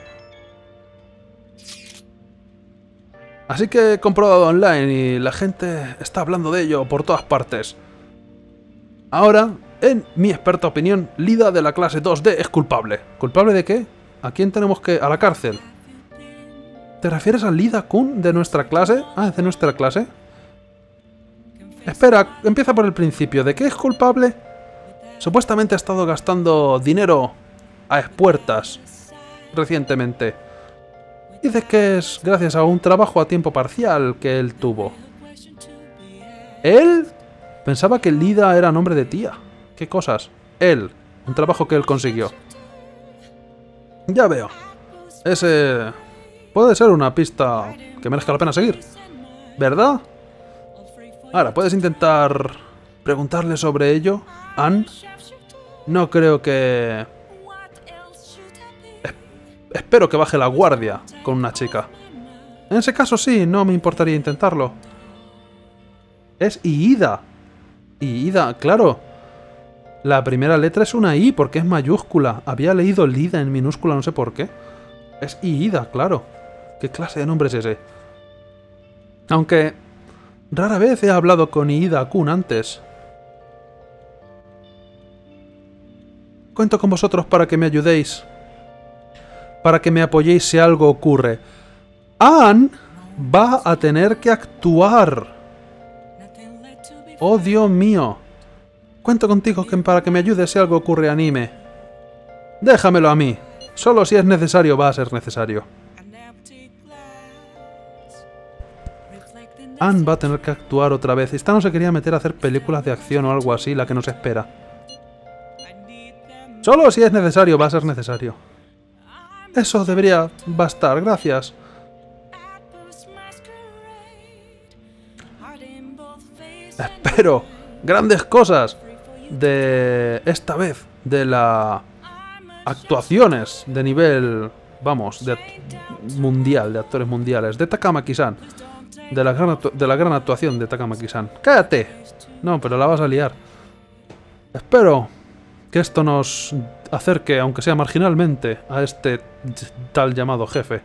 Así que he comprobado online y la gente está hablando de ello por todas partes. Ahora, en mi experta opinión, Lida de la clase dos D es culpable. ¿Culpable de qué? ¿A quién tenemos que...? ¿A la cárcel? ¿Te refieres a Lida Kun de nuestra clase? Ah, ¿es de nuestra clase? Espera, empieza por el principio. ¿De qué es culpable? Supuestamente ha estado gastando dinero a expuertas recientemente. Dice que es gracias a un trabajo a tiempo parcial que él tuvo. ¿Él? Pensaba que Lida era nombre de tía. ¿Qué cosas? Él. Un trabajo que él consiguió. Ya veo. Ese... puede ser una pista que merezca la pena seguir. ¿Verdad? Ahora, ¿puedes intentar preguntarle sobre ello, Ann? No creo que... Es- espero que baje la guardia con una chica. En ese caso sí, no me importaría intentarlo. Es Iida. Iida, claro. La primera letra es una I porque es mayúscula. Había leído Lida en minúscula, no sé por qué. Es Iida, claro. ¿Qué clase de nombre es ese? Aunque rara vez he hablado con Iida Kun antes. Cuento con vosotros para que me ayudéis. Para que me apoyéis si algo ocurre. Ann va a tener que actuar. Oh, Dios mío. Cuento contigo que para que me ayudes si algo ocurre, anime. Déjamelo a mí. Solo si es necesario va a ser necesario. Ann va a tener que actuar otra vez. Esta no se quería meter a hacer películas de acción o algo así, la que nos espera. Solo si es necesario va a ser necesario. Eso debería bastar, gracias. Espero grandes cosas de esta vez, de las actuaciones de nivel, vamos, de mundial, de actores mundiales, de Takamaki-san, de la gran de la gran actuación de Takamaki-san. ¡Cállate! No, pero la vas a liar. Espero que esto nos acerque, aunque sea marginalmente, a este tal llamado jefe.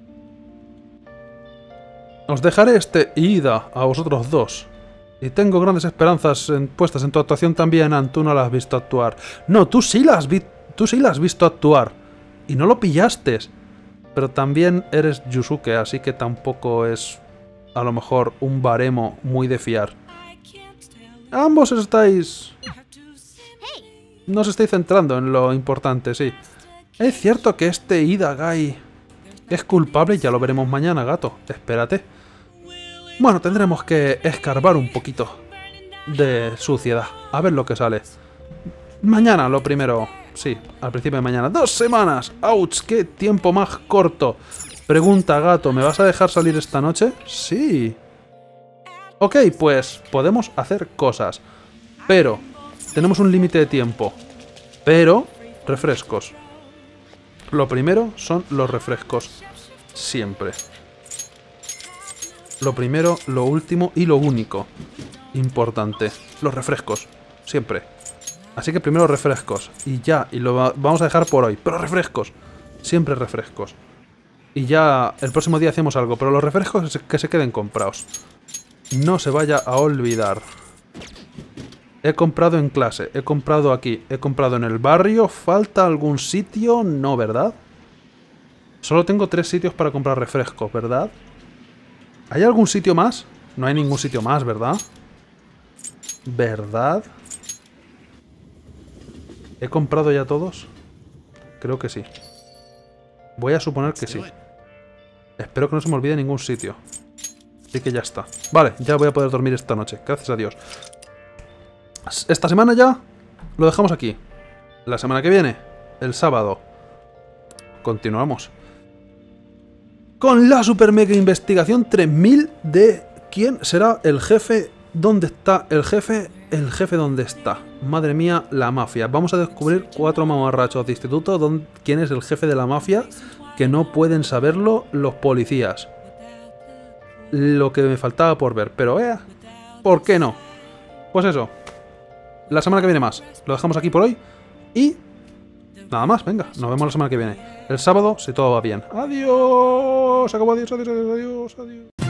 Os dejaré este Iida a vosotros dos. Y tengo grandes esperanzas en, puestas en tu actuación también, Ann. Tú no la has visto actuar. No, tú sí la has, vi tú sí la has visto actuar. Y no lo pillaste. Pero también eres Yusuke, así que tampoco es a lo mejor un baremo muy de fiar. Ambos estáis... no os estáis centrando en lo importante, sí. Es cierto que este Iida Gai es culpable, ya lo veremos mañana, gato. Espérate. Bueno, tendremos que escarbar un poquito de suciedad. A ver lo que sale. Mañana, lo primero. Sí, al principio de mañana. ¡Dos semanas! ¡Auch! ¡Qué tiempo más corto! Pregunta Gato, ¿me vas a dejar salir esta noche? Sí. Ok, pues podemos hacer cosas. Pero tenemos un límite de tiempo. Pero refrescos. Lo primero son los refrescos. Siempre. Lo primero, lo último y lo único. Importante. Los refrescos. Siempre. Así que primero refrescos. Y ya. Y lo vamos a dejar por hoy. Pero refrescos. Siempre refrescos. Y ya el próximo día hacemos algo. Pero los refrescos que se queden comprados. No se vaya a olvidar. He comprado en clase. He comprado aquí. He comprado en el barrio. ¿Falta algún sitio? No, ¿verdad? Solo tengo tres sitios para comprar refrescos, ¿verdad? ¿Hay algún sitio más? No hay ningún sitio más, ¿verdad? ¿Verdad? ¿He comprado ya todos? Creo que sí. Voy a suponer que sí. Espero que no se me olvide ningún sitio. Así que ya está. Vale, ya voy a poder dormir esta noche. Gracias a Dios. Esta semana ya lo dejamos aquí. La semana que viene, el sábado, continuamos con la super mega investigación tres mil de quién será el jefe. ¿Dónde está el jefe? El jefe ¿dónde está? Madre mía, la mafia. Vamos a descubrir cuatro mamarrachos de instituto. Don, ¿quién es el jefe de la mafia? Que no pueden saberlo los policías. Lo que me faltaba por ver. Pero, eh, ¿por qué no? Pues eso. La semana que viene más. Lo dejamos aquí por hoy. Y nada más, venga. Nos vemos la semana que viene. El sábado, si todo va bien. Adiós. Se acabó. Adiós, adiós, adiós, adiós. adiós.